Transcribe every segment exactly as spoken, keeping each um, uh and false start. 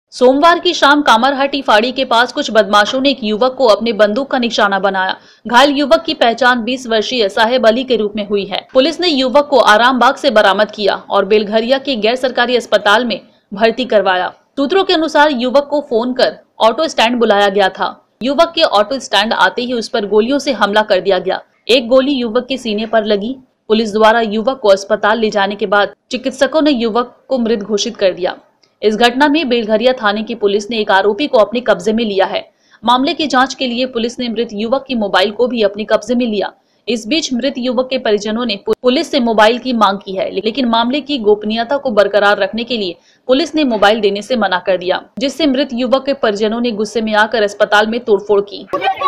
सोमवार की शाम कामरहाटी फाड़ी के पास कुछ बदमाशों ने एक युवक को अपने बंदूक का निशाना बनाया। घायल युवक की पहचान बीस वर्षीय साहेब अली के रूप में हुई है। पुलिस ने युवक को आरामबाग से बरामद किया और बेलघरिया के गैर सरकारी अस्पताल में भर्ती करवाया। सूत्रों के अनुसार युवक को फोन कर ऑटो स्टैंड बुलाया गया था। युवक के ऑटो स्टैंड आते ही उस पर गोलियों से हमला कर दिया गया। एक गोली युवक के सीने पर लगी। पुलिस द्वारा युवक को अस्पताल ले जाने के बाद चिकित्सकों ने युवक को मृत घोषित कर दिया। इस घटना में बेलघरिया थाने की पुलिस ने एक आरोपी को अपने कब्जे में लिया है। मामले की जांच के लिए पुलिस ने मृत युवक की मोबाइल को भी अपने कब्जे में लिया। इस बीच मृत युवक के परिजनों ने पुलिस से मोबाइल की मांग की है, लेकिन मामले की गोपनीयता को बरकरार रखने के लिए पुलिस ने मोबाइल देने से मना कर दिया, जिससे मृत युवक के परिजनों ने गुस्से में आकर अस्पताल में तोड़फोड़ की।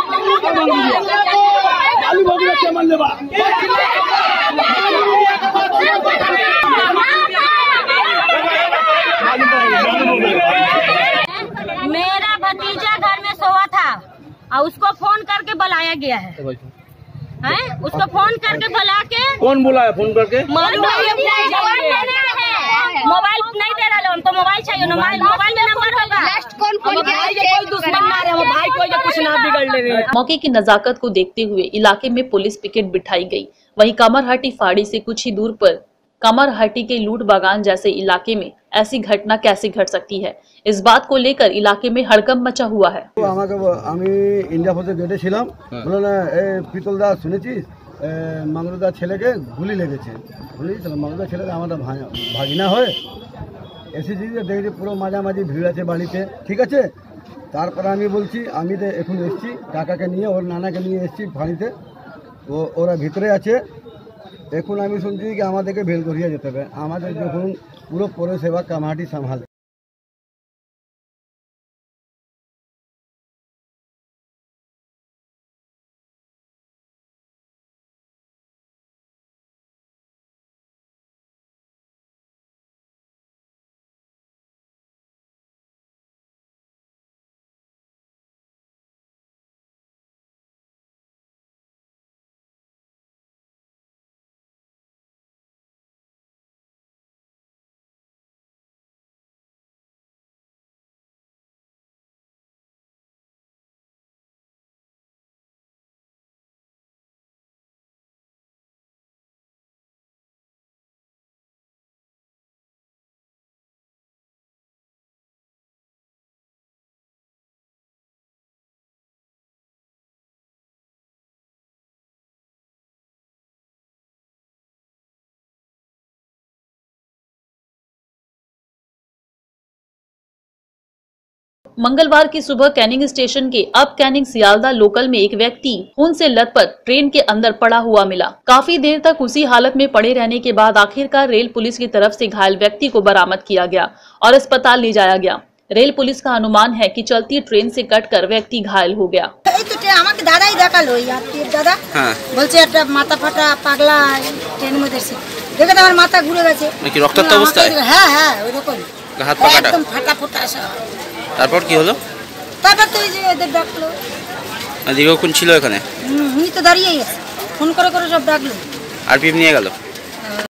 मेरा भतीजा घर में सोया था और उसको फोन करके बुलाया गया है, हैं? उसको फोन करके बुला के कौन बुलाया फोन करके? मोबाइल नहीं दे रहा, हमको मोबाइल चाहिए। मोबाइल मोबाइल में नंबर होगा। कौन फोन किया? कोई दुश्मन ना रहे, भाई कोई कुछ ना बिगड़ ले। मौके की नजाकत को देखते हुए इलाके में पुलिस पिकेट बिठाई गई। वहीं कामरहाटी फाड़ी से कुछ ही दूर पर कामरहाटी के लूट बागान जैसे इलाके में ऐसी घटना कैसे घट सकती है, इस बात को लेकर इलाके में हड़कंप मचा हुआ है। इंडिया फोर्स गेटे छिलाम, बोलो ना ए पितलदा सुनेছিস मंगलदा ছেলেকে গুলি লেগেছে, বুঝলি? मंगलदा ছেলেটা আমাদের ভাগিনা হয়। এসে যে দেখি পুরো মাঝামাঝি ভিড় আছে বাড়িতে, ঠিক আছে? তারপরে আমি বলছি আমি তো এখন এসেছি কাকাকে নিয়ে, ওর নানাকে নিয়ে এসেছি বাড়িতে, ও ওরা ভিতরে আছে। এখন আমি শুনছি কি আমাদেরকে বেলঘরিয়া যেতে হবে, আমাদের যখন পুরো পৌরসভা কামাহাটি সামহালে। मंगलवार की सुबह कैनिंग स्टेशन के अप कैनिंग सियालदा लोकल में एक व्यक्ति खून से लथपथ ट्रेन के अंदर पड़ा हुआ मिला। काफी देर तक उसी हालत में पड़े रहने के बाद आखिरकार रेल पुलिस की तरफ से घायल व्यक्ति को बरामद किया गया और अस्पताल ले जाया गया। रेल पुलिस का अनुमान है कि चलती ट्रेन से कटकर व्यक्ति घायल हो गया। माथा फाटा पागला ट्रेन में देखे तो माथा घुरे गए, रक्त अवस्था है, है ओरকম हाथ पा काटा एकदम फाटा फुटा सब। তারপর কি হলো? তারপর তো এই যে এদের ডাকলো। আদিকে কোন ছিল এখানে? হুম, উনি তো দাঁড়িয়েই আছে, ফোন করে করে সব ডাকলো। আরপিএফ নিয়ে গেল।